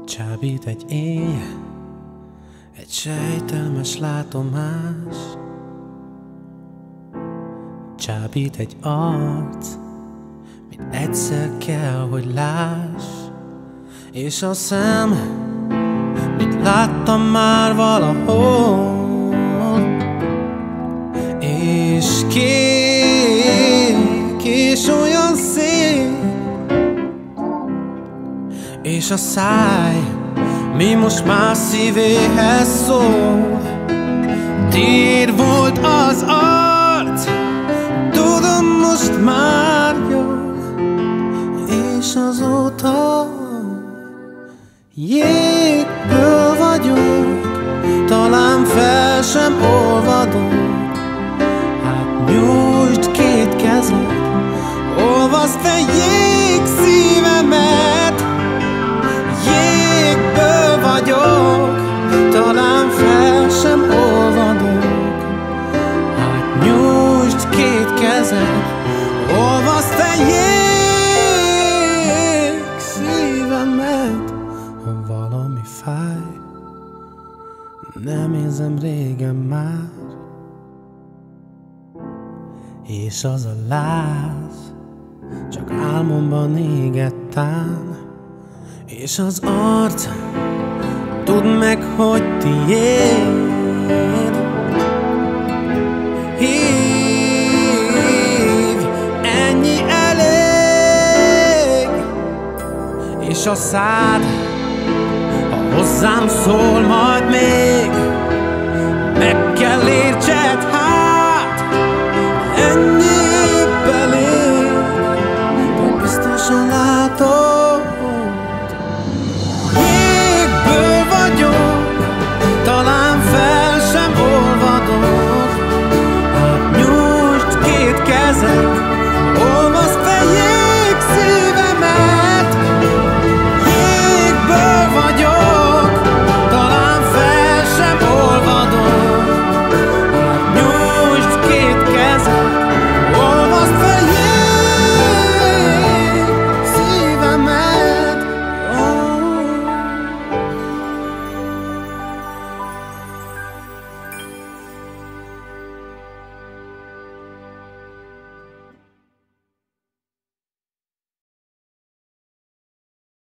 Csábít egy éj, egy sejtelmes látomás. Csábít egy arc, mint egyszer kell, hogy láss. És a szem, mit láttam már valahol. És kék, és olyan szép. És a száj, mi most már szívéhez szól. Tiéd volt az arc, tudom most már jó. És azóta jégből vagyok, talán fel sem olvadok. Hát nyújtsd két kezed, olvaszd fel jég szívemet. Jégből vagyok, talán fel sem olvadok. Hát nyújtsd két kezed, olvaszd fel jég szívemet. Ha valami fáj, nem érzem régen már. És az a láz csak álmomban égettán. És az arc, tudd meg, hogy tiéd. Hívj, ennyi elég. És a szád, ha hozzám szól majd még, meg kell értse